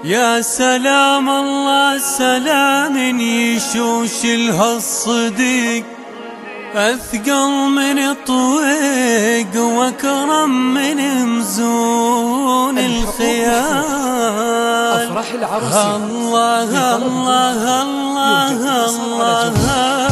يا سلام الله سلام يشوش الهالصديق، أثقل من طويق وأكرم من مزون الخيال. أفراح العروسين الله الله الله الله الله.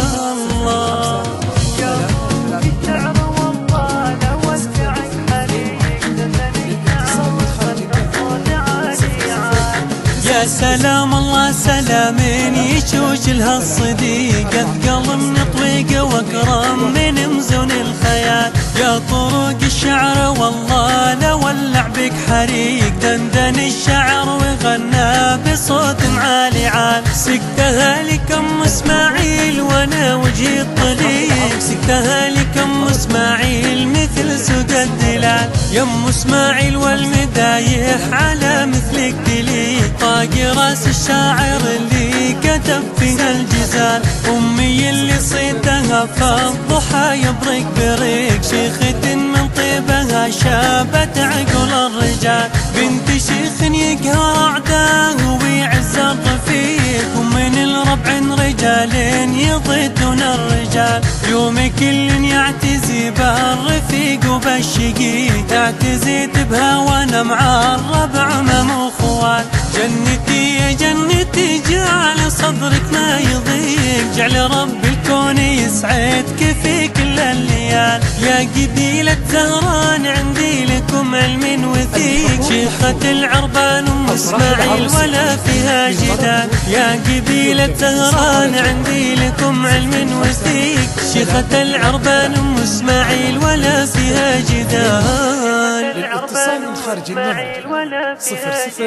يا سلام الله سلام يشوش الهالصديق، أثقل من طويق وأكرم من مزون الخيال. يا طرق الشعر والله لولع بك حريق، دندن الشعر وغنى بصوت عالي عال. سكتها لكم اسماعيل وانا وجهي الطليق، سكتها لكم اسماعيل مثل سوق الدلال. يم اسماعيل والمدايح على مثلك تليق، طاقي راس الشاعر اللي كتب فيها الجزال. امي اللي صيتها فالضحى يبرق بريق، شيخة من طيبها شابت عقل الرجال. بنت شيخ يقهر اعداه ويعز الرفيق، ومن الربع رجال يضدون الرجال. يوم كل يعتزي بالرفيق وبالشقيق، اعتزيت بها وانا مع الربع مم خوال. جنتي يا جنتي جعل صدرك ما يضيق، جعل رب الكون يسعدك في كل الليال. يا قبيلة زهران عندي لكم علم وثيق، شيخة العربان ام اسماعيل ولا فيها جدال. يا قبيلة زهران عندي لكم علم وثيق، شيخة العربان ام اسماعيل ولا فيها جدال. للاتصال من خارج المملكة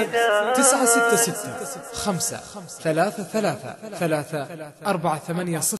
00 966 5 3 3 3 4 8 0.